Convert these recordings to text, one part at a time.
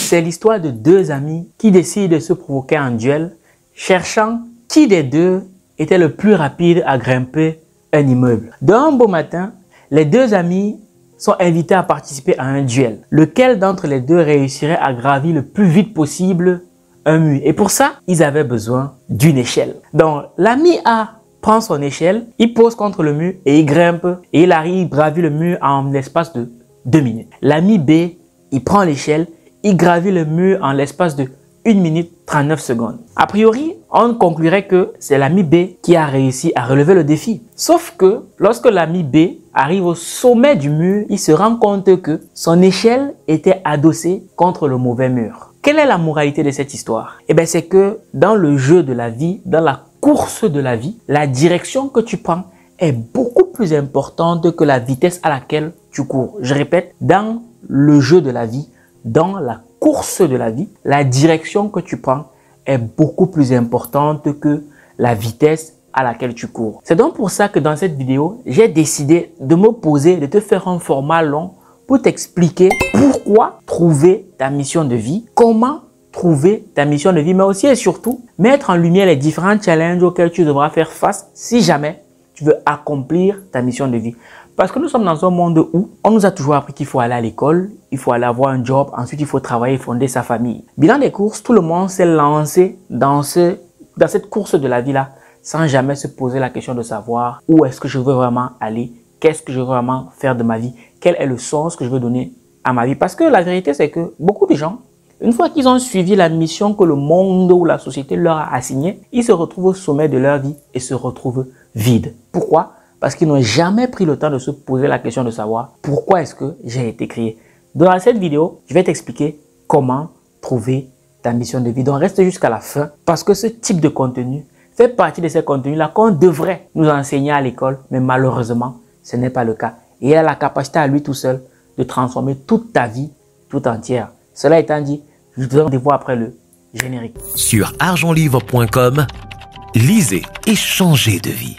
C'est l'histoire de deux amis qui décident de se provoquer en duel, cherchant qui des deux était le plus rapide à grimper un immeuble. D'un beau matin, les deux amis sont invités à participer à un duel. Lequel d'entre les deux réussirait à gravir le plus vite possible un mur? Et pour ça, ils avaient besoin d'une échelle. Donc, l'ami A prend son échelle, il pose contre le mur et il grimpe. Et il arrive à gravir le mur en l'espace de 2 minutes. L'ami B, il prend l'échelle, il gravit le mur en l'espace de 1 minute 39 secondes. A priori, on conclurait que c'est l'ami B qui a réussi à relever le défi. Sauf que lorsque l'ami B arrive au sommet du mur, il se rend compte que son échelle était adossée contre le mauvais mur. Quelle est la moralité de cette histoire? Eh bien, c'est que dans le jeu de la vie, dans la course de la vie, la direction que tu prends est beaucoup plus importante que la vitesse à laquelle tu cours. Je répète, dans le jeu de la vie, dans la course de la vie, la direction que tu prends est beaucoup plus importante que la vitesse à laquelle tu cours. C'est donc pour ça que dans cette vidéo, j'ai décidé de me poser, de te faire un format long pour t'expliquer pourquoi trouver ta mission de vie, comment trouver ta mission de vie, mais aussi et surtout mettre en lumière les différents challenges auxquels tu devras faire face si jamais tu veux accomplir ta mission de vie. Parce que nous sommes dans un monde où on nous a toujours appris qu'il faut aller à l'école, il faut aller avoir un job, ensuite il faut travailler et fonder sa famille. Bilan des courses, tout le monde s'est lancé dans cette course de la vie-là sans jamais se poser la question de savoir où est-ce que je veux vraiment aller, qu'est-ce que je veux vraiment faire de ma vie, quel est le sens que je veux donner à ma vie. Parce que la vérité, c'est que beaucoup de gens, une fois qu'ils ont suivi la mission que le monde ou la société leur a assignée, ils se retrouvent au sommet de leur vie et se retrouvent vides. Pourquoi? Parce qu'ils n'ont jamais pris le temps de se poser la question de savoir pourquoi est-ce que j'ai été créé. Dans cette vidéo, je vais t'expliquer comment trouver ta mission de vie. Donc reste jusqu'à la fin parce que ce type de contenu fait partie de ces contenus-là qu'on devrait nous enseigner à l'école, mais malheureusement, ce n'est pas le cas. Et il a la capacité à lui tout seul de transformer toute ta vie tout entière. Cela étant dit, je te donne rendez-vous après le générique. Sur argentlivre.com, lisez et changez de vie.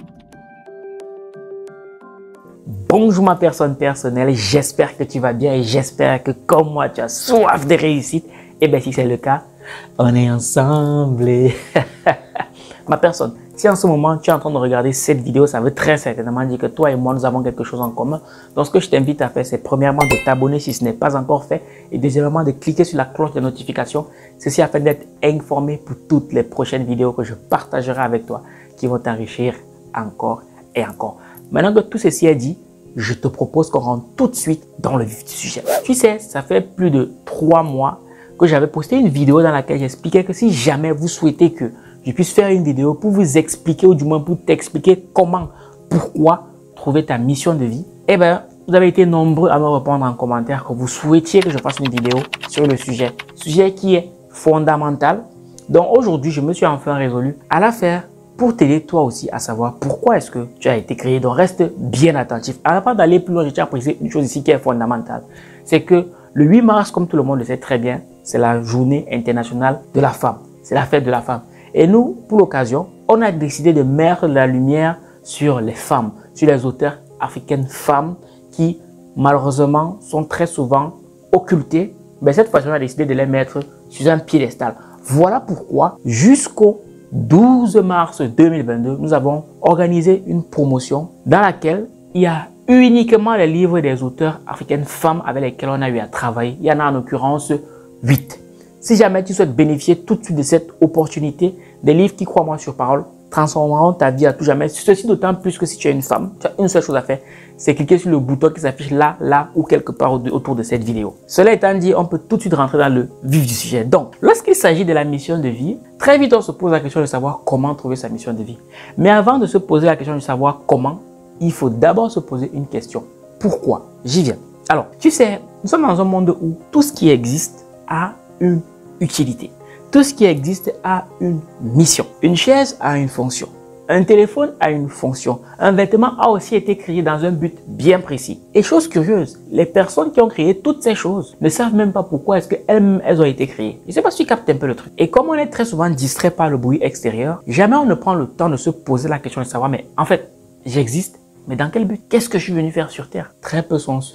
Bonjour ma personne personnelle, j'espère que tu vas bien et j'espère que comme moi tu as soif de réussite. Et bien si c'est le cas, on est ensemble. Ma personne, si en ce moment tu es en train de regarder cette vidéo, ça veut très certainement dire que toi et moi nous avons quelque chose en commun. Donc ce que je t'invite à faire, c'est premièrement de t'abonner si ce n'est pas encore fait et deuxièmement de cliquer sur la cloche de notification. Ceci afin d'être informé pour toutes les prochaines vidéos que je partagerai avec toi qui vont t'enrichir encore et encore. Maintenant que tout ceci est dit, je te propose qu'on rentre tout de suite dans le vif du sujet. Tu sais, ça fait plus de 3 mois que j'avais posté une vidéo dans laquelle j'expliquais que si jamais vous souhaitez que je puisse faire une vidéo pour vous expliquer ou du moins pour t'expliquer comment, pourquoi trouver ta mission de vie, eh bien, vous avez été nombreux à me répondre en commentaire que vous souhaitiez que je fasse une vidéo sur le sujet qui est fondamental. Donc aujourd'hui, je me suis enfin résolu à la faire pour t'aider toi aussi à savoir pourquoi est-ce que tu as été créé. Donc reste bien attentif. Avant d'aller plus loin, je tiens à préciser une chose ici qui est fondamentale. C'est que le 8 mars, comme tout le monde le sait très bien, c'est la journée internationale de la femme. C'est la fête de la femme. Et nous, pour l'occasion, on a décidé de mettre la lumière sur les femmes, sur les auteurs africaines femmes qui malheureusement sont très souvent occultées. Mais cette fois-ci, on a décidé de les mettre sur un piédestal. Voilà pourquoi jusqu'au 12 mars 2022, nous avons organisé une promotion dans laquelle il y a uniquement les livres des auteurs africaines femmes avec lesquels on a eu à travailler. Il y en a en l'occurrence 8. Si jamais tu souhaites bénéficier tout de suite de cette opportunité, des livres qui, crois-moi sur parole, transformeront ta vie à tout jamais. Ceci d'autant plus que si tu es une femme, tu as une seule chose à faire, c'est cliquer sur le bouton qui s'affiche là, là ou quelque part autour de cette vidéo. Cela étant dit, on peut tout de suite rentrer dans le vif du sujet. Donc, lorsqu'il s'agit de la mission de vie, très vite on se pose la question de savoir comment trouver sa mission de vie. Mais avant de se poser la question de savoir comment, il faut d'abord se poser une question. Pourquoi? J'y viens. Alors, tu sais, nous sommes dans un monde où tout ce qui existe a une utilité. Tout ce qui existe a une mission. Une chaise a une fonction. Un téléphone a une fonction. Un vêtement a aussi été créé dans un but bien précis. Et chose curieuse, les personnes qui ont créé toutes ces choses ne savent même pas pourquoi est-ce qu'elles ont été créées. Je ne sais pas si tu captes un peu le truc. Et comme on est très souvent distrait par le bruit extérieur, jamais on ne prend le temps de se poser la question de savoir, mais en fait, j'existe, mais dans quel but? Qu'est-ce que je suis venu faire sur Terre? Très peu sont ceux-là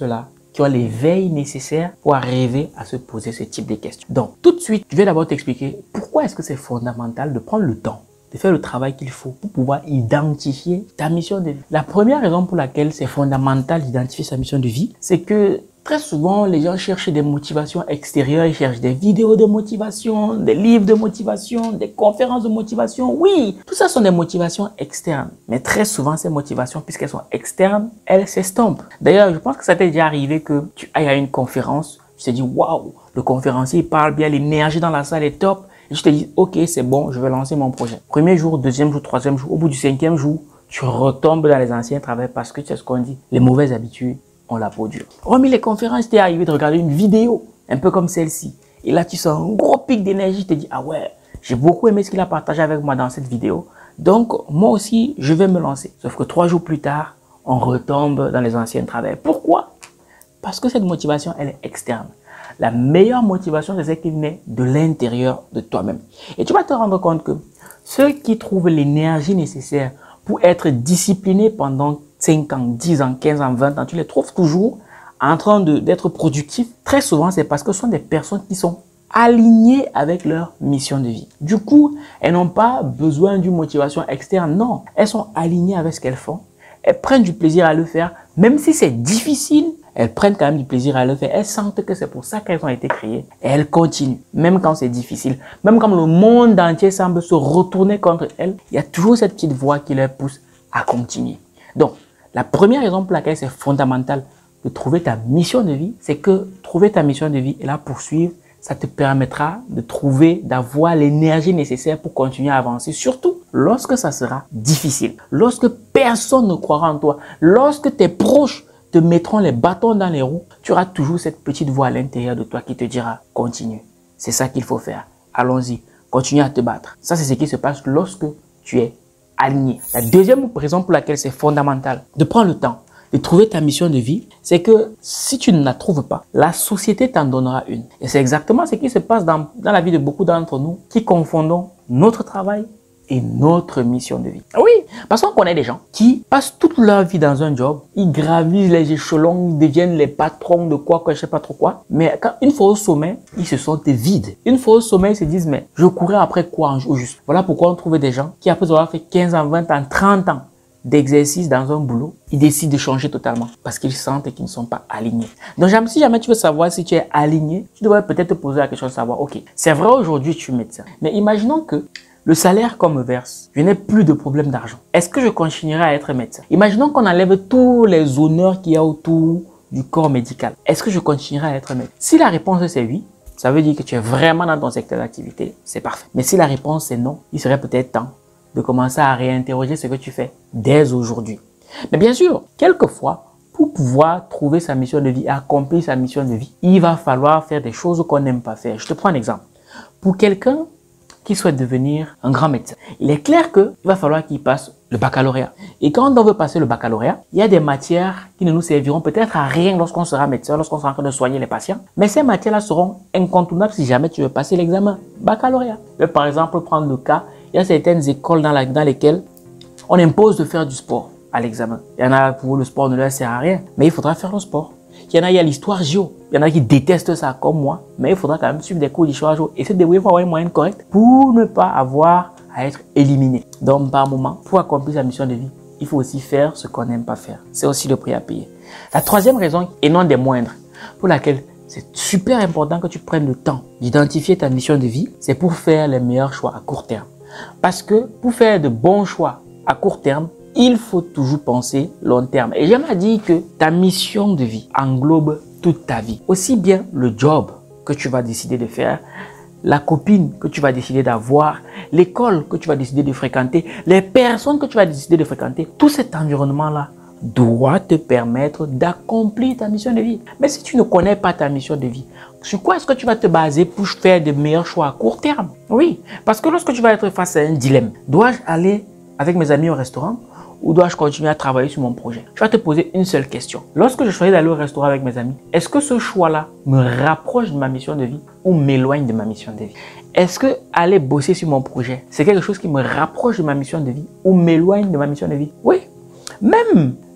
qui ont l'éveil nécessaire pour arriver à se poser ce type de questions. Donc, tout de suite, je vais d'abord t'expliquer pourquoi est-ce que c'est fondamental de prendre le temps de faire le travail qu'il faut pour pouvoir identifier ta mission de vie. La première raison pour laquelle c'est fondamental d'identifier sa mission de vie, c'est que très souvent, les gens cherchent des motivations extérieures, ils cherchent des vidéos de motivation, des livres de motivation, des conférences de motivation. Oui, tout ça sont des motivations externes. Mais très souvent, ces motivations, puisqu'elles sont externes, elles s'estompent. D'ailleurs, je pense que ça t'est déjà arrivé que tu ailles à une conférence, tu te dis, waouh, le conférencier il parle bien, l'énergie dans la salle est top. Et je te dis, ok, c'est bon, je vais lancer mon projet. Premier jour, deuxième jour, troisième jour, au bout du cinquième jour, tu retombes dans les anciens travaux parce que tu sais ce qu'on dit, les mauvaises habitudes ont la peau dure. Hormis les conférences, t'es arrivé de regarder une vidéo, un peu comme celle-ci. Et là, tu sens un gros pic d'énergie, tu te dis, ah ouais, j'ai beaucoup aimé ce qu'il a partagé avec moi dans cette vidéo. Donc, moi aussi, je vais me lancer. Sauf que 3 jours plus tard, on retombe dans les anciens travaux. Pourquoi? Parce que cette motivation, elle est externe. La meilleure motivation, c'est celle qui naît de l'intérieur de toi-même. Et tu vas te rendre compte que ceux qui trouvent l'énergie nécessaire pour être disciplinés pendant 5 ans, 10 ans, 15 ans, 20 ans, tu les trouves toujours en train d'être productifs. Très souvent, c'est parce que ce sont des personnes qui sont alignées avec leur mission de vie. Du coup, elles n'ont pas besoin d'une motivation externe. Non, elles sont alignées avec ce qu'elles font. Elles prennent du plaisir à le faire, même si c'est difficile. Elles prennent quand même du plaisir à le faire. Elles sentent que c'est pour ça qu'elles ont été créées. Et elles continuent, même quand c'est difficile. Même quand le monde entier semble se retourner contre elles, il y a toujours cette petite voix qui les pousse à continuer. Donc, la première raison pour laquelle c'est fondamental de trouver ta mission de vie, c'est que trouver ta mission de vie et la poursuivre, ça te permettra de trouver, d'avoir l'énergie nécessaire pour continuer à avancer. Surtout lorsque ça sera difficile. Lorsque personne ne croira en toi. Lorsque tes proches te mettront les bâtons dans les roues, tu auras toujours cette petite voix à l'intérieur de toi qui te dira « Continue, c'est ça qu'il faut faire. Allons-y, continue à te battre. » Ça, c'est ce qui se passe lorsque tu es aligné. La deuxième raison pour laquelle c'est fondamental de prendre le temps de trouver ta mission de vie, c'est que si tu ne la trouves pas, la société t'en donnera une. Et c'est exactement ce qui se passe dans la vie de beaucoup d'entre nous qui confondons notre travail et notre mission de vie. Oui, parce qu'on connaît des gens qui passent toute leur vie dans un job, ils gravissent les échelons, ils deviennent les patrons de quoi, je sais pas trop quoi. Mais quand une fois au sommet, ils se sentent vides. Une fois au sommet, ils se disent, mais je courais après quoi au juste? Voilà pourquoi on trouve des gens qui, après avoir fait 15 ans, 20 ans, 30 ans d'exercice dans un boulot, ils décident de changer totalement parce qu'ils sentent qu'ils ne sont pas alignés. Donc, si jamais tu veux savoir si tu es aligné, tu devrais peut-être te poser la question de savoir, ok, c'est vrai aujourd'hui tu es médecin, mais imaginons que le salaire qu'on me verse, je n'ai plus de problème d'argent. Est-ce que je continuerai à être médecin? Imaginons qu'on enlève tous les honneurs qu'il y a autour du corps médical. Est-ce que je continuerai à être médecin? Si la réponse c'est oui, ça veut dire que tu es vraiment dans ton secteur d'activité, c'est parfait. Mais si la réponse est non, il serait peut-être temps de commencer à réinterroger ce que tu fais dès aujourd'hui. Mais bien sûr, quelquefois, pour pouvoir trouver sa mission de vie, accomplir sa mission de vie, il va falloir faire des choses qu'on n'aime pas faire. Je te prends un exemple. Pour quelqu'un qui souhaite devenir un grand médecin, il est clair qu'il va falloir qu'il passe le baccalauréat. Et quand on veut passer le baccalauréat, il y a des matières qui ne nous serviront peut-être à rien lorsqu'on sera médecin, lorsqu'on sera en train de soigner les patients. Mais ces matières-là seront incontournables si jamais tu veux passer l'examen baccalauréat. Je vais par exemple prendre le cas, il y a certaines écoles dans lesquelles on impose de faire du sport à l'examen. Il y en a pour le sport ne leur sert à rien, mais il faudra faire le sport. Il y en a, il y a l'histoire géo. Il y en a qui détestent ça comme moi, mais il faudra quand même suivre des cours d'histoire géo et se débrouiller pour avoir une moyenne correcte pour ne pas avoir à être éliminé. Donc, par moment, pour accomplir sa mission de vie, il faut aussi faire ce qu'on n'aime pas faire. C'est aussi le prix à payer. La troisième raison, et non des moindres, pour laquelle c'est super important que tu prennes le temps d'identifier ta mission de vie, c'est pour faire les meilleurs choix à court terme. Parce que pour faire de bons choix à court terme, il faut toujours penser long terme. Et j'aime à dire que ta mission de vie englobe toute ta vie. Aussi bien le job que tu vas décider de faire, la copine que tu vas décider d'avoir, l'école que tu vas décider de fréquenter, les personnes que tu vas décider de fréquenter, tout cet environnement-là doit te permettre d'accomplir ta mission de vie. Mais si tu ne connais pas ta mission de vie, sur quoi est-ce que tu vas te baser pour faire de meilleurs choix à court terme? Oui, parce que lorsque tu vas être face à un dilemme, dois-je aller avec mes amis au restaurant ou dois-je continuer à travailler sur mon projet? Je vais te poser une seule question. Lorsque je choisis d'aller au restaurant avec mes amis, est-ce que ce choix-là me rapproche de ma mission de vie ou m'éloigne de ma mission de vie? Est-ce que aller bosser sur mon projet, c'est quelque chose qui me rapproche de ma mission de vie ou m'éloigne de ma mission de vie? Oui. Même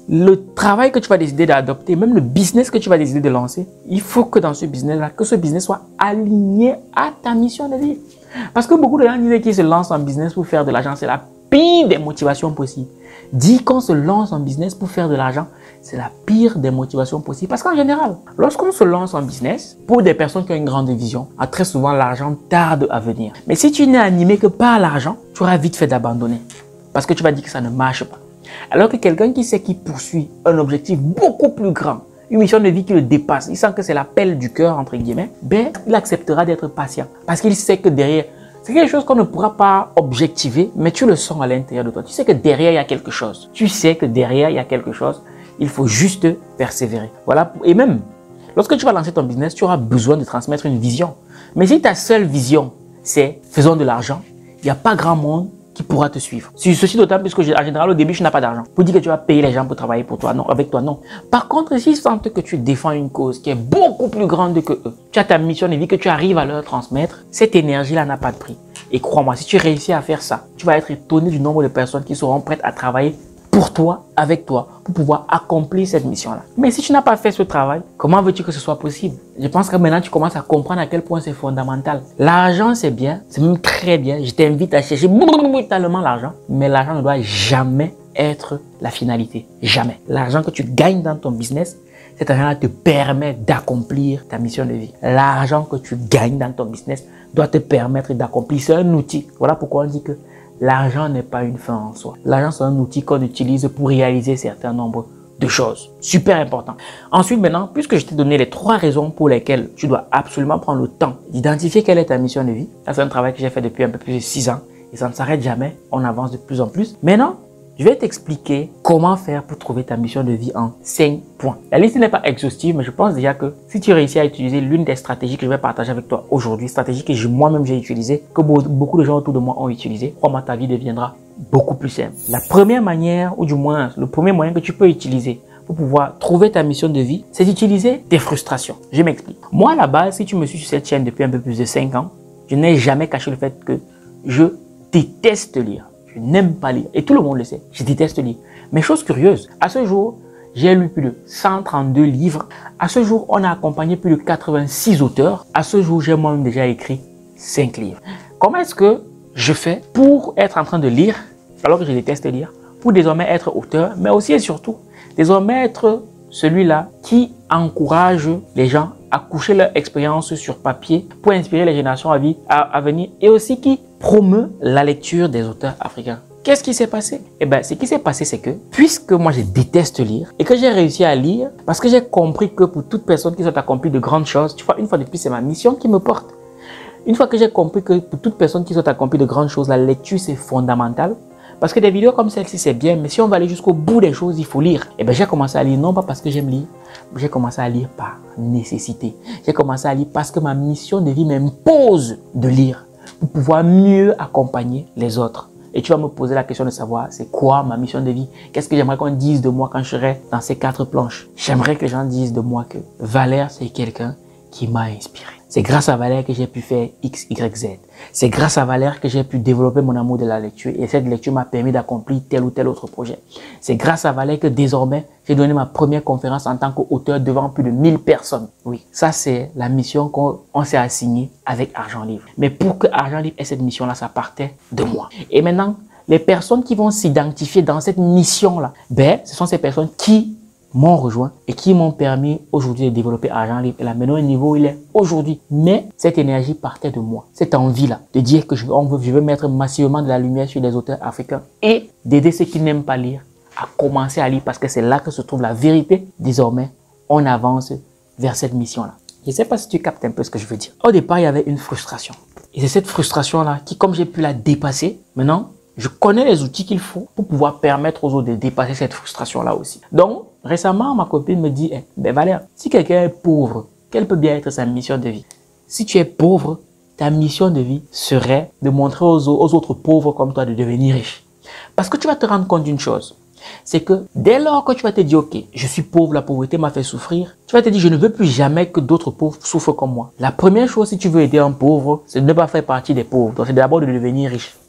le travail que tu vas décider d'adopter, même le business que tu vas décider de lancer, il faut que dans ce business-là, que ce business soit aligné à ta mission de vie. Parce que beaucoup de gens disent qu'ils se lancent en business pour faire de l'argent. C'est la pire des motivations possibles. Dire qu'on se lance en business pour faire de l'argent, c'est la pire des motivations possibles. Parce qu'en général, lorsqu'on se lance en business, pour des personnes qui ont une grande vision, très souvent l'argent tarde à venir. Mais si tu n'es animé que par l'argent, tu auras vite fait d'abandonner. Parce que tu vas dire que ça ne marche pas. Alors que quelqu'un qui sait qu'il poursuit un objectif beaucoup plus grand, une mission de vie qui le dépasse, il sent que c'est l'appel du cœur, entre guillemets, ben, il acceptera d'être patient. Parce qu'il sait que derrière, c'est quelque chose qu'on ne pourra pas objectiver, mais tu le sens à l'intérieur de toi. Tu sais que derrière, il y a quelque chose. Tu sais que derrière, il y a quelque chose. Il faut juste persévérer. Voilà. Et même, lorsque tu vas lancer ton business, tu auras besoin de transmettre une vision. Mais si ta seule vision, c'est faisons de l'argent, il n'y a pas grand monde qui pourra te suivre. Ceci d'autant plus que, en général, au début, tu n'as pas d'argent. Pour dire que tu vas payer les gens pour travailler pour toi, non, avec toi, non. Par contre, s'ils sentent que tu défends une cause qui est beaucoup plus grande que eux, tu as ta mission de vie que tu arrives à leur transmettre, cette énergie-là n'a pas de prix. Et crois-moi, si tu réussis à faire ça, tu vas être étonné du nombre de personnes qui seront prêtes à travailler pour toi, avec toi, pour pouvoir accomplir cette mission-là. Mais si tu n'as pas fait ce travail, comment veux-tu que ce soit possible? Je pense que maintenant, tu commences à comprendre à quel point c'est fondamental. L'argent, c'est bien, c'est même très bien. Je t'invite à chercher brutalement l'argent, mais l'argent ne doit jamais être la finalité. Jamais. L'argent que tu gagnes dans ton business, cet argent-là te permet d'accomplir ta mission de vie. L'argent que tu gagnes dans ton business doit te permettre d'accomplir. C'est un outil. Voilà pourquoi on dit que l'argent n'est pas une fin en soi. L'argent, c'est un outil qu'on utilise pour réaliser un certain nombre de choses. Super important. Ensuite, maintenant, puisque je t'ai donné les 3 raisons pour lesquelles tu dois absolument prendre le temps d'identifier quelle est ta mission de vie. Ça, c'est un travail que j'ai fait depuis un peu plus de 6 ans et ça ne s'arrête jamais. On avance de plus en plus. Maintenant, je vais t'expliquer comment faire pour trouver ta mission de vie en 5 points. La liste n'est pas exhaustive, mais je pense déjà que si tu réussis à utiliser l'une des stratégies que je vais partager avec toi aujourd'hui, stratégie que moi-même j'ai utilisée, que beaucoup de gens autour de moi ont utilisé, crois-moi, ta vie deviendra beaucoup plus simple. La première manière, ou du moins le premier moyen que tu peux utiliser pour pouvoir trouver ta mission de vie, c'est d'utiliser tes frustrations. Je m'explique. Moi, à la base, si tu me suis sur cette chaîne depuis un peu plus de 5 ans, je n'ai jamais caché le fait que je déteste lire. Je n'aime pas lire. Et tout le monde le sait. Je déteste lire. Mais chose curieuse, à ce jour, j'ai lu plus de 132 livres. À ce jour, on a accompagné plus de 86 auteurs. À ce jour, j'ai moi-même déjà écrit 5 livres. Comment est-ce que je fais pour être en train de lire, alors que je déteste lire, pour désormais être auteur, mais aussi et surtout, désormais être celui-là qui encourage les gens à coucher leur expérience sur papier pour inspirer les générations à venir et aussi qui promeut la lecture des auteurs africains. Qu'est-ce qui s'est passé? Eh bien, ce qui s'est passé, c'est que puisque moi je déteste lire et que j'ai réussi à lire parce que j'ai compris que pour toute personne qui souhaite accomplir de grandes choses, tu vois, une fois de plus, c'est ma mission qui me porte. Une fois que j'ai compris que pour toute personne qui souhaite accomplir de grandes choses, la lecture c'est fondamental. Parce que des vidéos comme celle-ci, c'est bien, mais si on va aller jusqu'au bout des choses, il faut lire. Et bien, j'ai commencé à lire, non pas parce que j'aime lire, j'ai commencé à lire par nécessité. J'ai commencé à lire parce que ma mission de vie m'impose de lire pour pouvoir mieux accompagner les autres. Et tu vas me poser la question de savoir, c'est quoi ma mission de vie? Qu'est-ce que j'aimerais qu'on dise de moi quand je serai dans ces 4 planches? J'aimerais que les gens disent de moi que Valère, c'est quelqu'un qui m'a inspiré. C'est grâce à Valère que j'ai pu faire X, Y, Z. C'est grâce à Valère que j'ai pu développer mon amour de la lecture et cette lecture m'a permis d'accomplir tel ou tel autre projet. C'est grâce à Valère que désormais, j'ai donné ma première conférence en tant qu'auteur devant plus de 1000 personnes. Oui, ça c'est la mission qu'on s'est assignée avec Argent Livre. Mais pour que Argent Livre ait cette mission-là, ça partait de moi. Et maintenant, les personnes qui vont s'identifier dans cette mission-là, ben, ce sont ces personnes qui m'ont rejoint et qui m'ont permis aujourd'hui de développer Argent Livre et l'amener au niveau où il est aujourd'hui. Mais cette énergie partait de moi, cette envie-là de dire que je veux mettre massivement de la lumière sur les auteurs africains et d'aider ceux qui n'aiment pas lire à commencer à lire parce que c'est là que se trouve la vérité. Désormais, on avance vers cette mission-là. Je ne sais pas si tu captes un peu ce que je veux dire. Au départ, il y avait une frustration. Et c'est cette frustration-là qui, comme j'ai pu la dépasser, maintenant, je connais les outils qu'il faut pour pouvoir permettre aux autres de dépasser cette frustration-là aussi. Donc, récemment, ma copine me dit, ben Valère, si quelqu'un est pauvre, quelle peut bien être sa mission de vie? Si tu es pauvre, ta mission de vie serait de montrer aux autres pauvres comme toi de devenir riches. Parce que tu vas te rendre compte d'une chose, c'est que dès lors que tu vas te dire, ok, je suis pauvre, la pauvreté m'a fait souffrir, tu vas te dire, je ne veux plus jamais que d'autres pauvres souffrent comme moi. La première chose, si tu veux aider un pauvre, c'est de ne pas faire partie des pauvres. Donc, c'est d'abord de devenir riche.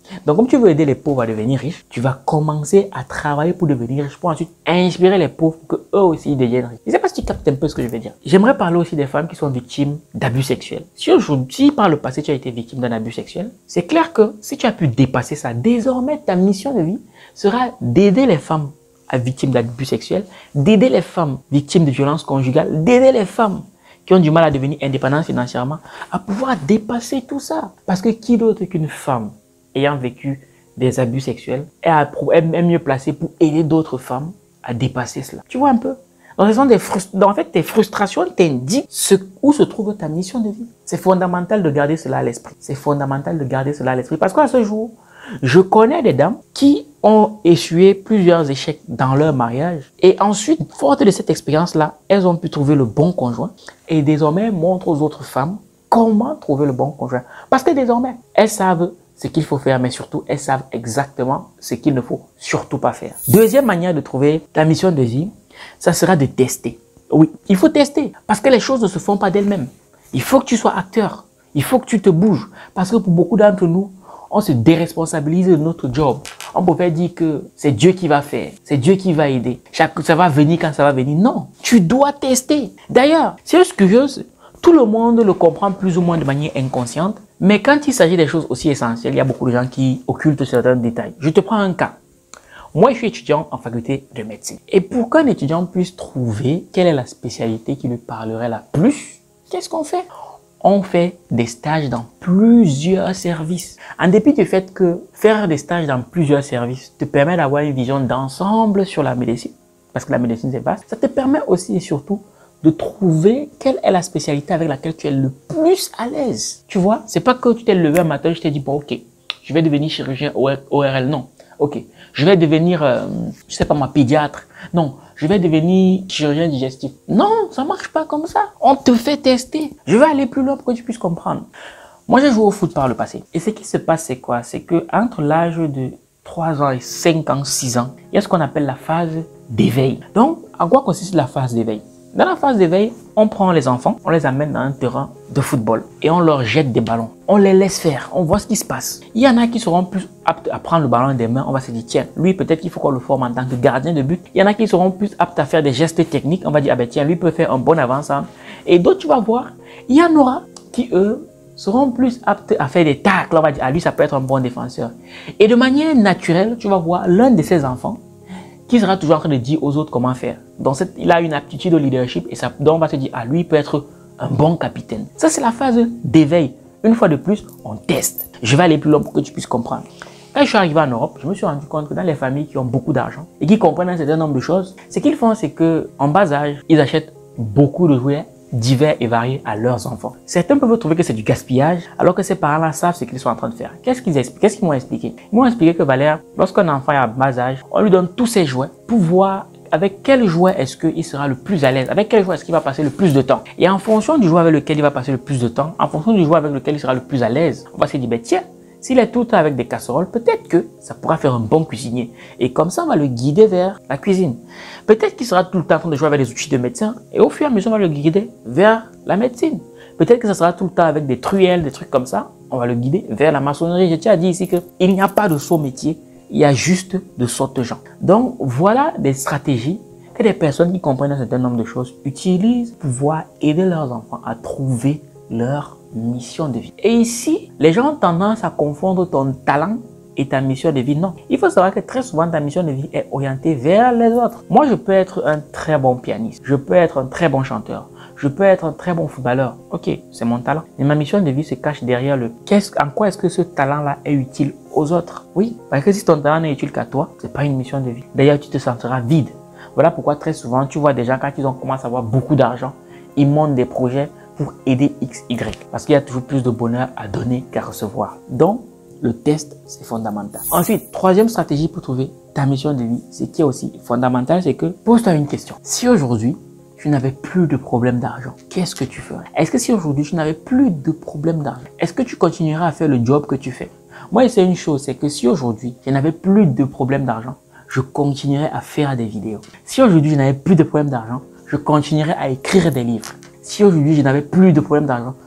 Donc, comme tu veux aider les pauvres à devenir riches, tu vas commencer à travailler pour devenir riche, pour ensuite inspirer les pauvres pour qu'eux aussi deviennent riches. Je ne sais pas si tu captes un peu ce que je veux dire. J'aimerais parler aussi des femmes qui sont victimes d'abus sexuels. Si par le passé tu as été victime d'un abus sexuel, c'est clair que si tu as pu dépasser ça, désormais ta mission de vie sera d'aider les femmes victimes d'abus sexuels, d'aider les femmes victimes de violences conjugales, d'aider les femmes qui ont du mal à devenir indépendantes financièrement, à pouvoir dépasser tout ça. Parce que qui d'autre qu'une femme ayant vécu des abus sexuels est mieux placée pour aider d'autres femmes à dépasser cela. Tu vois un peu? Donc, en fait, tes frustrations t'indiquent où se trouve ta mission de vie. C'est fondamental de garder cela à l'esprit. C'est fondamental de garder cela à l'esprit. Parce qu'à ce jour, je connais des dames qui ont essuyé plusieurs échecs dans leur mariage. Et ensuite, forte de cette expérience-là, elles ont pu trouver le bon conjoint. Et désormais, montrent aux autres femmes comment trouver le bon conjoint. Parce que désormais, elles savent ce qu'il faut faire, mais surtout, elles savent exactement ce qu'il ne faut surtout pas faire. Deuxième manière de trouver ta mission de vie, ça sera de tester. Oui, il faut tester parce que les choses ne se font pas d'elles-mêmes. Il faut que tu sois acteur. Il faut que tu te bouges. Parce que pour beaucoup d'entre nous, on se déresponsabilise de notre job. On peut dire que c'est Dieu qui va faire. C'est Dieu qui va aider. Ça va venir quand ça va venir. Non, tu dois tester. D'ailleurs, c'est juste curieuse. Tout le monde le comprend plus ou moins de manière inconsciente. Mais quand il s'agit des choses aussi essentielles, il y a beaucoup de gens qui occultent certains détails. Je te prends un cas. Moi, je suis étudiant en faculté de médecine. Et pour qu'un étudiant puisse trouver quelle est la spécialité qui lui parlerait la plus, qu'est-ce qu'on fait? On fait des stages dans plusieurs services. En dépit du fait que faire des stages dans plusieurs services te permet d'avoir une vision d'ensemble sur la médecine, parce que la médecine c'est vaste, ça te permet aussi et surtout de trouver quelle est la spécialité avec laquelle tu es le plus à l'aise. Tu vois, c'est pas que tu t'es levé un matin, je t'ai dit, bon, ok, je vais devenir chirurgien ORL, non. Ok, je vais devenir, je sais pas moi, pédiatre. Non, je vais devenir chirurgien digestif. Non, ça marche pas comme ça. On te fait tester. Je vais aller plus loin pour que tu puisses comprendre. Moi, j'ai joué au foot par le passé. Et ce qui se passe, c'est quoi? C'est que entre l'âge de 3 ans et 5 ans, 6 ans, il y a ce qu'on appelle la phase d'éveil. Donc, à quoi consiste la phase d'éveil? Dans la phase d'éveil, on prend les enfants, on les amène dans un terrain de football et on leur jette des ballons. On les laisse faire, on voit ce qui se passe. Il y en a qui seront plus aptes à prendre le ballon des mains, on va se dire, tiens, lui peut-être qu'il faut qu'on le forme en tant que gardien de but. Il y en a qui seront plus aptes à faire des gestes techniques, on va dire, ah ben tiens, lui peut faire un bon avant-centre. Et d'autres, tu vas voir, il y en aura qui, eux, seront plus aptes à faire des tacles, on va dire, ah lui, ça peut être un bon défenseur. Et de manière naturelle, tu vas voir l'un de ces enfants qui sera toujours en train de dire aux autres comment faire. Donc, il a une aptitude au leadership et ça, donc on va se dire, ah, lui peut être un bon capitaine. Ça, c'est la phase d'éveil. Une fois de plus, on teste. Je vais aller plus loin pour que tu puisses comprendre. Quand je suis arrivé en Europe, je me suis rendu compte que dans les familles qui ont beaucoup d'argent et qui comprennent un certain nombre de choses, ce qu'ils font, c'est que en bas âge, ils achètent beaucoup de jouets divers et variés à leurs enfants. Certains peuvent trouver que c'est du gaspillage, alors que ces parents-là savent ce qu'ils sont en train de faire. Qu'est-ce qu'ils expliquent? Qu'est-ce qu'ils m'ont expliqué? Ils m'ont expliqué que Valère, lorsqu'un enfant est à bas âge, on lui donne tous ses jouets pour voir avec quel jouet est-ce qu'il sera le plus à l'aise, avec quel jouet est-ce qu'il va passer le plus de temps. Et en fonction du jouet avec lequel il va passer le plus de temps, en fonction du jouet avec lequel il sera le plus à l'aise, on va se dire, ben tiens, s'il est tout le temps avec des casseroles, peut-être que ça pourra faire un bon cuisinier. Et comme ça, on va le guider vers la cuisine. Peut-être qu'il sera tout le temps en train de jouer avec des outils de médecin. Et au fur et à mesure, on va le guider vers la médecine. Peut-être que ça sera tout le temps avec des truelles, des trucs comme ça. On va le guider vers la maçonnerie. Je tiens à dire ici qu'il n'y a pas de saut métier. Il y a juste de sautes gens. Donc, voilà des stratégies que des personnes qui comprennent un certain nombre de choses utilisent pour pouvoir aider leurs enfants à trouver leur mission de vie. Et ici, les gens ont tendance à confondre ton talent et ta mission de vie. Non, il faut savoir que très souvent, ta mission de vie est orientée vers les autres. Moi, je peux être un très bon pianiste. Je peux être un très bon chanteur. Je peux être un très bon footballeur. Ok, c'est mon talent. Mais ma mission de vie se cache derrière en quoi est-ce que ce talent-là est utile aux autres? Oui, parce que si ton talent n'est utile qu'à toi, c'est pas une mission de vie. D'ailleurs, tu te sentiras vide. Voilà pourquoi très souvent, tu vois des gens quand ils ont commencé à avoir beaucoup d'argent, ils montent des projets pour aider X, Y. Parce qu'il y a toujours plus de bonheur à donner qu'à recevoir. Donc, le test, c'est fondamental. Ensuite, troisième stratégie pour trouver ta mission de vie, ce qui est aussi fondamental, c'est que pose-toi une question. Si aujourd'hui, tu n'avais plus de problème d'argent, qu'est-ce que tu ferais? Est-ce que si aujourd'hui, tu n'avais plus de problème d'argent, est-ce que tu continueras à faire le job que tu fais? Moi, c'est une chose, c'est que si aujourd'hui, je n'avais plus de problème d'argent, je continuerai à faire des vidéos. Si aujourd'hui, je n'avais plus de problème d'argent, je continuerai à écrire des livres. Si aujourd'hui, je n'avais plus de problème d'argent,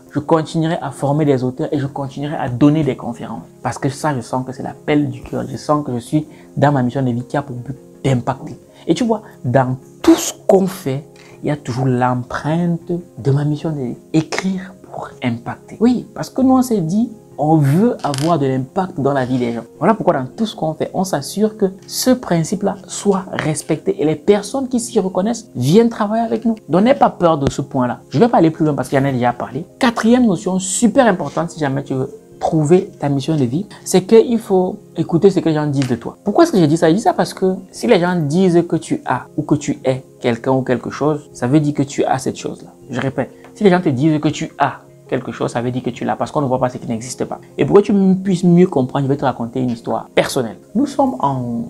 Je continuerai à former des auteurs et je continuerai à donner des conférences. Parce que ça, je sens que c'est l'appel du cœur. Je sens que je suis dans ma mission de vie qui a pour but d'impacter. Et tu vois, dans tout ce qu'on fait, il y a toujours l'empreinte de ma mission de vie. Écrire pour impacter. Oui, parce que nous, on s'est dit, on veut avoir de l'impact dans la vie des gens. Voilà pourquoi dans tout ce qu'on fait, on s'assure que ce principe-là soit respecté et les personnes qui s'y reconnaissent viennent travailler avec nous. Donc, n'aie pas peur de ce point-là. Je ne vais pas aller plus loin parce qu'il y en a déjà parlé. Quatrième notion super importante si jamais tu veux trouver ta mission de vie, c'est qu'il faut écouter ce que les gens disent de toi. Pourquoi est-ce que j'ai dit ça? Je dis ça parce que si les gens disent que tu as ou que tu es quelqu'un ou quelque chose, ça veut dire que tu as cette chose-là. Je répète, si les gens te disent que tu as quelque chose, ça veut dire que tu l'as parce qu'on ne voit pas ce qui n'existe pas. Et pour que tu puisses mieux comprendre, je vais te raconter une histoire personnelle. Nous sommes en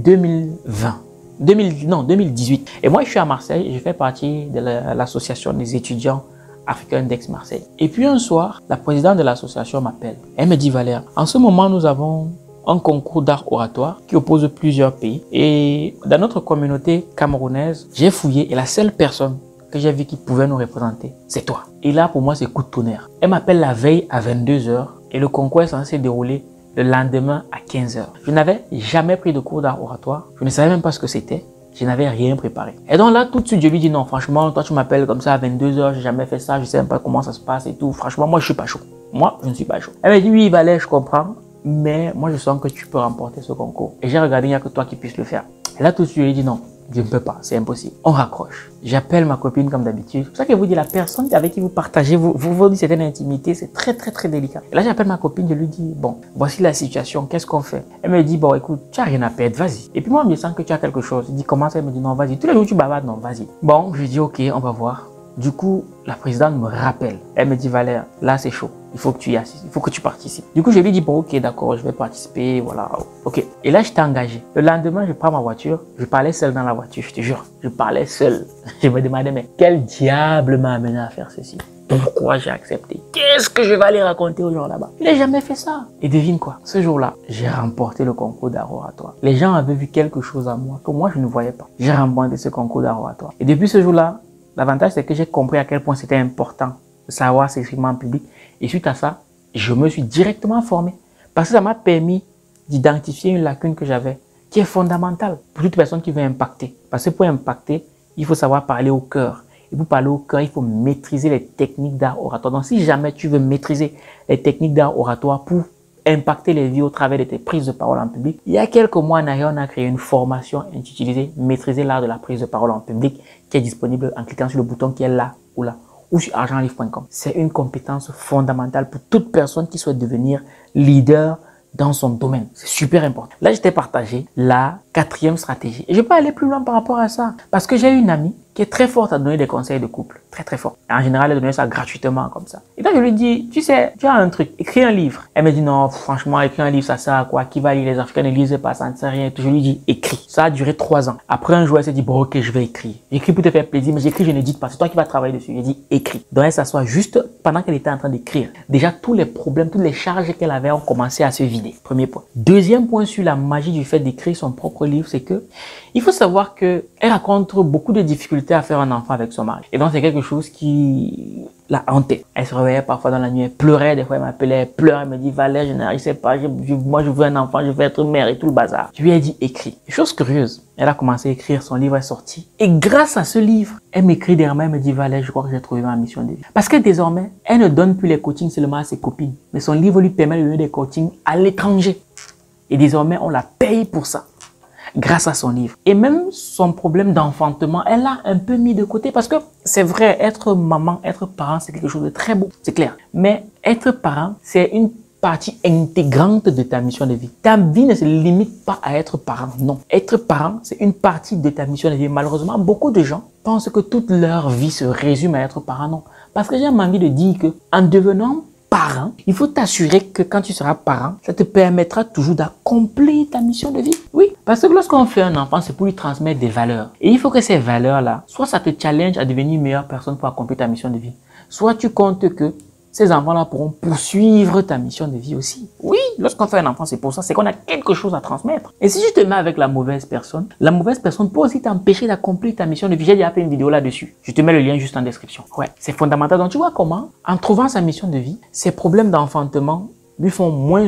2018. Et moi, je suis à Marseille et je fais partie de l'association des étudiants africains d'Aix-Marseille. Et puis un soir, la présidente de l'association m'appelle. Elle me dit, Valère, en ce moment, nous avons un concours d'art oratoire qui oppose plusieurs pays. Et dans notre communauté camerounaise, j'ai fouillé et la seule personne que j'ai vu qui pouvait nous représenter, c'est toi. Et là, pour moi, c'est coup de tonnerre. Elle m'appelle la veille à 22 h et le concours est censé se dérouler le lendemain à 15 h. Je n'avais jamais pris de cours d'art oratoire. Je ne savais même pas ce que c'était. Je n'avais rien préparé. Et donc là, tout de suite, je lui dis non, franchement, toi, tu m'appelles comme ça à 22 h, j'ai jamais fait ça, je sais même pas comment ça se passe et tout. Franchement, moi, je suis pas chaud. Moi, je ne suis pas chaud. Elle m'a dit, oui, Valère, je comprends, mais moi, je sens que tu peux remporter ce concours. Et j'ai regardé, il n'y a que toi qui puisses le faire. Et là, tout de suite, je lui ai dit non. Je ne peux pas, c'est impossible. On raccroche. J'appelle ma copine comme d'habitude. C'est pour ça que je vous dis, la personne avec qui vous partagez vous certaines intimités, c'est très, très, très délicat. Et là, j'appelle ma copine, je lui dis, bon, voici la situation, qu'est-ce qu'on fait? Elle me dit, bon, écoute, tu n'as rien à perdre, vas-y. Et puis moi, je me sens que tu as quelque chose. Je dis, comment ça? Elle me dit, non, vas-y. Tous les jours, tu bavardes, non, vas-y. Bon, je dis, ok, on va voir. Du coup, la présidente me rappelle. Elle me dit, Valère, là, c'est chaud. Il faut que tu y assistes. Il faut que tu participes. Du coup, je lui ai dit, bon, ok, d'accord, je vais participer, voilà. Ok. Et là, j'étais engagé. Le lendemain, je prends ma voiture. Je parlais seul dans la voiture, je te jure. Je parlais seul. Je me demandais, mais quel diable m'a amené à faire ceci? Pourquoi j'ai accepté? Qu'est-ce que je vais aller raconter aux gens là-bas? Je n'ai jamais fait ça. Et devine quoi? Ce jour-là, j'ai remporté le concours d'art oratoire. Les gens avaient vu quelque chose à moi que moi, je ne voyais pas. J'ai remporté ce concours d'art oratoire. Et depuis ce jour-là, l'avantage, c'est que j'ai compris à quel point c'était important de savoir s'exprimer en public. Et suite à ça, je me suis directement formé. Parce que ça m'a permis d'identifier une lacune que j'avais, qui est fondamentale pour toute personne qui veut impacter. Parce que pour impacter, il faut savoir parler au cœur. Et pour parler au cœur, il faut maîtriser les techniques d'art oratoire. Donc, si jamais tu veux maîtriser les techniques d'art oratoire pour impacter les vies au travers de tes prises de parole en public, il y a quelques mois en arrière, on a créé une formation intitulée « Maîtriser l'art de la prise de parole en public » qui est disponible en cliquant sur le bouton qui est là ou sur argentlivre.com. C'est une compétence fondamentale pour toute personne qui souhaite devenir leader dans son domaine. C'est super important. Là, je t'ai partagé la 4e stratégie. Et je peux aller plus loin par rapport à ça. Parce que j'ai une amie qui est très forte à donner des conseils de couple. Très, très forte. En général, elle donnait ça gratuitement comme ça. Et donc, je lui dis, tu sais, tu as un truc, écris un livre. Elle me dit, non, franchement, écrire un livre, ça sert à quoi? Qui va lire? Les Africains ne lisent pas, ça ne sert à rien. Je lui dis, écris. Ça a duré 3 ans. Après un jour, elle s'est dit, bon, ok, je vais écrire. J'écris pour te faire plaisir, mais j'écris, je ne dis pas. C'est toi qui vas travailler dessus. J'ai dit, écris. Donc, elle s'assoit juste pendant qu'elle était en train d'écrire. Déjà, tous les problèmes, toutes les charges qu'elle avait ont commencé à se vider. Premier point. Deuxième point sur la magie du fait d'écrire son propre livre, c'est que il faut savoir que elle rencontre beaucoup de difficultés à faire un enfant avec son mari. Et donc, c'est quelque chose qui la hantait. Elle se réveillait parfois dans la nuit, elle pleurait, des fois elle m'appelait, elle pleurait, elle me dit, Valère, je n'arrive pas, moi je veux un enfant, je veux être mère et tout le bazar. Je lui ai dit, écris. Chose curieuse, elle a commencé à écrire, son livre est sorti. Et grâce à ce livre, elle m'écrit derrière, elle me dit, Valère, je crois que j'ai trouvé ma mission de vie. Parce que désormais, elle ne donne plus les coachings seulement à ses copines, mais son livre lui permet de donner des coachings à l'étranger. Et désormais, on la paye pour ça. Grâce à son livre. Et même son problème d'enfantement, elle l'a un peu mis de côté parce que c'est vrai, être maman, être parent, c'est quelque chose de très beau, c'est clair. Mais être parent, c'est une partie intégrante de ta mission de vie. Ta vie ne se limite pas à être parent, non. Être parent, c'est une partie de ta mission de vie. Malheureusement, beaucoup de gens pensent que toute leur vie se résume à être parent, non. Parce que j'ai envie de dire que en devenant parent, il faut t'assurer que quand tu seras parent, ça te permettra toujours d'accomplir ta mission de vie. Oui, parce que lorsqu'on fait un enfant, c'est pour lui transmettre des valeurs. Et il faut que ces valeurs-là, soit ça te challenge à devenir une meilleure personne pour accomplir ta mission de vie, soit tu comptes que ces enfants-là pourront poursuivre ta mission de vie aussi. Oui, lorsqu'on fait un enfant, c'est pour ça, c'est qu'on a quelque chose à transmettre. Et si je te mets avec la mauvaise personne peut aussi t'empêcher d'accomplir ta mission de vie. J'ai déjà fait une vidéo là-dessus. Je te mets le lien juste en description. Ouais, c'est fondamental. Donc tu vois comment, en trouvant sa mission de vie, ses problèmes d'enfantement lui font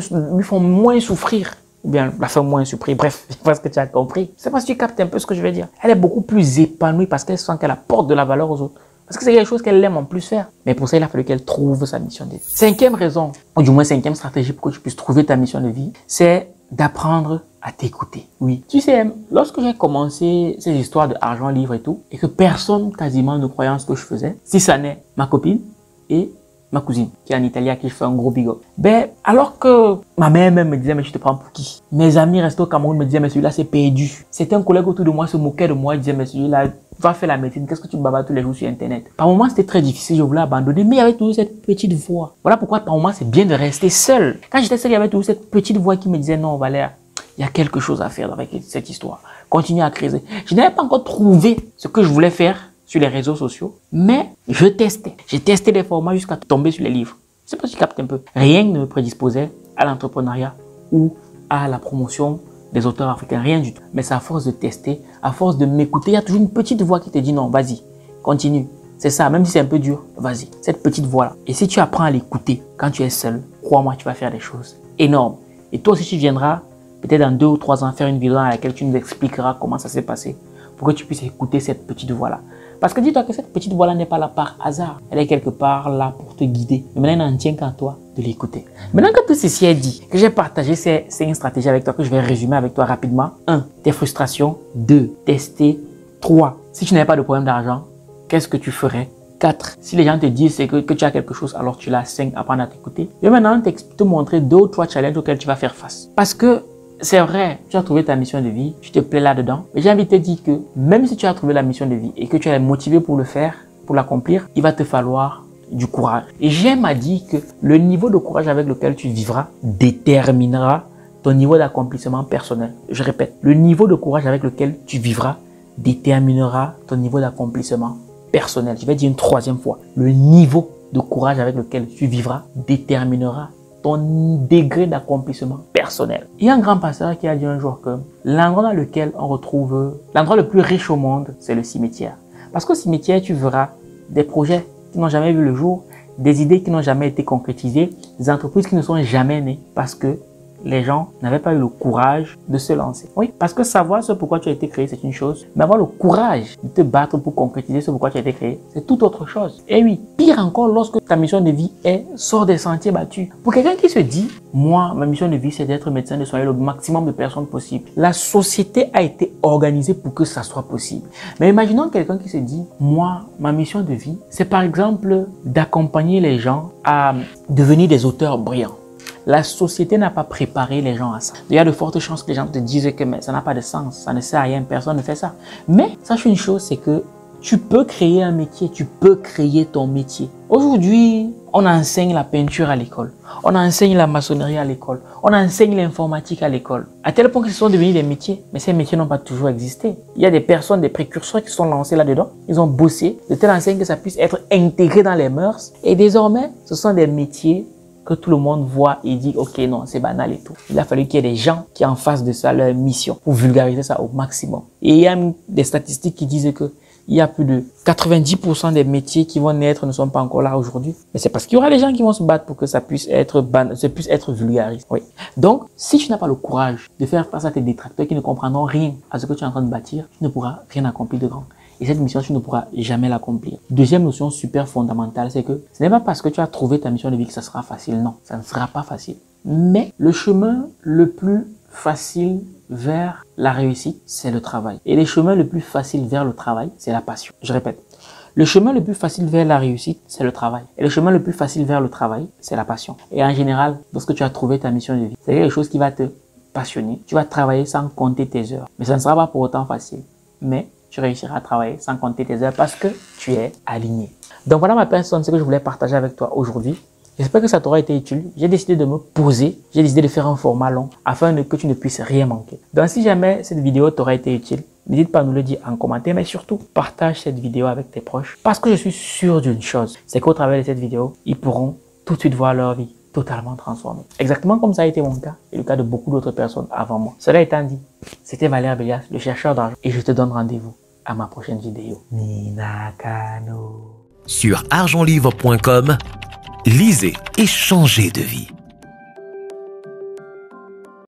moins souffrir. Ou bien la faire moins souffrir. Bref, je pense que tu as compris. C'est parce que tu captes un peu ce que je veux dire. Elle est beaucoup plus épanouie parce qu'elle sent qu'elle apporte de la valeur aux autres. Parce que c'est quelque chose qu'elle aime en plus faire. Mais pour ça, il a fallu qu'elle trouve sa mission de vie. Cinquième raison, ou du moins cinquième stratégie pour que tu puisses trouver ta mission de vie, c'est d'apprendre à t'écouter. Oui. Tu sais, lorsque j'ai commencé ces histoires d'argent, livre et tout, et que personne quasiment ne croyait en ce que je faisais, si ça n'est ma copine et ma cousine, qui est en Italie, à qui je fais un gros big up. Ben, alors que ma mère même me disait, mais tu te prends pour qui? Mes amis restés au Cameroun me disaient, mais celui-là, c'est perdu. C'était un collègue autour de moi se moquait de moi, il disait, mais celui-là, va faire la médecine, qu'est-ce que tu babas tous les jours sur Internet? Par moments, c'était très difficile, je voulais abandonner, mais il y avait toujours cette petite voix. Voilà pourquoi, par moments, c'est bien de rester seul. Quand j'étais seul, il y avait toujours cette petite voix qui me disait, non, Valère, il y a quelque chose à faire avec cette histoire. Continue à creuser. Je n'avais pas encore trouvé ce que je voulais faire sur les réseaux sociaux, mais je testais. J'ai testé les formats jusqu'à tomber sur les livres. C'est pas si tu captes un peu. Rien ne me prédisposait à l'entrepreneuriat ou à la promotion des auteurs africains, rien du tout. Mais c'est à force de tester, à force de m'écouter, il y a toujours une petite voix qui te dit non, vas-y, continue. C'est ça, même si c'est un peu dur, vas-y, cette petite voix-là. Et si tu apprends à l'écouter quand tu es seul, crois-moi, tu vas faire des choses énormes. Et toi aussi, tu viendras peut-être dans 2 ou 3 ans faire une vidéo dans laquelle tu nous expliqueras comment ça s'est passé pour que tu puisses écouter cette petite voix-là. Parce que dis-toi que cette petite voix-là n'est pas là par hasard. Elle est quelque part là pour te guider. Mais maintenant, il n'en tient qu'à toi de l'écouter. Maintenant que tout ceci est dit, que j'ai partagé ces 5 stratégies avec toi, que je vais résumer avec toi rapidement. 1. Tes frustrations. 2. Tester. 3. Si tu n'avais pas de problème d'argent, qu'est-ce que tu ferais? 4. Si les gens te disent que tu as quelque chose, alors tu l'as. 5. Apprendre à t'écouter. Et maintenant, te montrer 2 ou 3 challenges auxquels tu vas faire face. Parce que c'est vrai, tu as trouvé ta mission de vie, tu te plais là-dedans. Mais j'ai envie de te dire que même si tu as trouvé la mission de vie et que tu es motivé pour le faire, pour l'accomplir, il va te falloir du courage. Et j'aime à dire que le niveau de courage avec lequel tu vivras déterminera ton niveau d'accomplissement personnel. Je répète, le niveau de courage avec lequel tu vivras déterminera ton niveau d'accomplissement personnel. Je vais dire une 3e fois. Le niveau de courage avec lequel tu vivras déterminera ton degré d'accomplissement personnel. Il y a un grand pasteur qui a dit un jour que l'endroit dans lequel on retrouve, l'endroit le plus riche au monde, c'est le cimetière. Parce qu'au cimetière, tu verras des projets qui n'ont jamais vu le jour, des idées qui n'ont jamais été concrétisées, des entreprises qui ne sont jamais nées parce que les gens n'avaient pas eu le courage de se lancer. Oui, parce que savoir ce pourquoi tu as été créé, c'est une chose, mais avoir le courage de te battre pour concrétiser ce pourquoi tu as été créé, c'est tout autre chose. Et oui, pire encore lorsque ta mission de vie est sort des sentiers battus. Pour quelqu'un qui se dit, moi, ma mission de vie, c'est d'être médecin, de soigner le maximum de personnes possible. La société a été organisée pour que ça soit possible. Mais imaginons quelqu'un qui se dit, moi, ma mission de vie, c'est par exemple d'accompagner les gens à devenir des auteurs brillants. La société n'a pas préparé les gens à ça. Il y a de fortes chances que les gens te disent que mais ça n'a pas de sens, ça ne sert à rien, personne ne fait ça. Mais sache une chose, c'est que tu peux créer un métier, tu peux créer ton métier. Aujourd'hui, on enseigne la peinture à l'école, on enseigne la maçonnerie à l'école, on enseigne l'informatique à l'école. À tel point que ce sont devenus des métiers, mais ces métiers n'ont pas toujours existé. Il y a des personnes, des précurseurs qui sont lancés là-dedans, ils ont bossé de telle enseigne que ça puisse être intégré dans les mœurs. Et désormais, ce sont des métiers que tout le monde voit et dit ok non c'est banal et tout. Il a fallu qu'il y ait des gens qui en fassent de ça leur mission pour vulgariser ça au maximum. Et il y a des statistiques qui disent que il y a plus de 90% des métiers qui vont naître ne sont pas encore là aujourd'hui. Mais c'est parce qu'il y aura des gens qui vont se battre pour que ça puisse être vulgarisé. Oui. Donc, si tu n'as pas le courage de faire face à tes détracteurs qui ne comprendront rien à ce que tu es en train de bâtir, tu ne pourras rien accomplir de grand. Et cette mission, tu ne pourras jamais l'accomplir. Deuxième notion super fondamentale, c'est que ce n'est pas parce que tu as trouvé ta mission de vie que ça sera facile. Non, ça ne sera pas facile. Mais le chemin le plus facile vers la réussite, c'est le travail. Et le chemin le plus facile vers le travail, c'est la passion. Je répète, le chemin le plus facile vers la réussite, c'est le travail. Et le chemin le plus facile vers le travail, c'est la passion. Et en général, lorsque tu as trouvé ta mission de vie, c'est quelque chose qui va te passionner. Tu vas travailler sans compter tes heures. Mais ça ne sera pas pour autant facile. Mais tu réussiras à travailler sans compter tes heures parce que tu es aligné. Donc voilà ma personne, ce que je voulais partager avec toi aujourd'hui. J'espère que ça t'aura été utile. J'ai décidé de me poser, j'ai décidé de faire un format long afin que tu ne puisses rien manquer. Donc si jamais cette vidéo t'aura été utile, n'hésite pas à nous le dire en commentaire, mais surtout partage cette vidéo avec tes proches parce que je suis sûr d'une chose, c'est qu'au travers de cette vidéo, ils pourront tout de suite voir leur vie totalement transformée. Exactement comme ça a été mon cas et le cas de beaucoup d'autres personnes avant moi. Cela étant dit, c'était Valère Bélias, le chercheur d'argent, et je te donne rendez-vous à ma prochaine vidéo. Nina Kano. Sur argentlivre.com, lisez et changez de vie.